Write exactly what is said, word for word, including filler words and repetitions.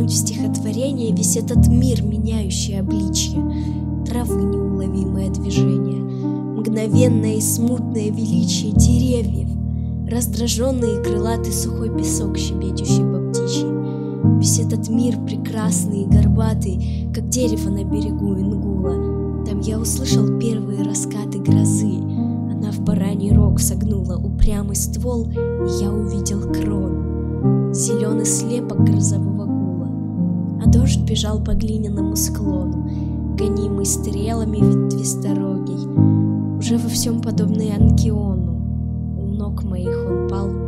вдохнуть в стихотворение весь этот мир, меняющий обличье, травы неуловимое движение, мгновенное и смутное величие деревьев, раздраженный и крылатый сухой песок, щебечущий по птичьи. Весь этот мир прекрасный и горбатый, как дерево на берегу Ингула. Там я услышал первые раскаты грозы. Она в бараний рог согнула упрямый ствол, и я увидел крону, зеленый слепок грозового гула. А дождь бежал по глиняному склону, гонимый стрелами ветвисторогий, уже во всем подобный Анкиону. У ног моих он пал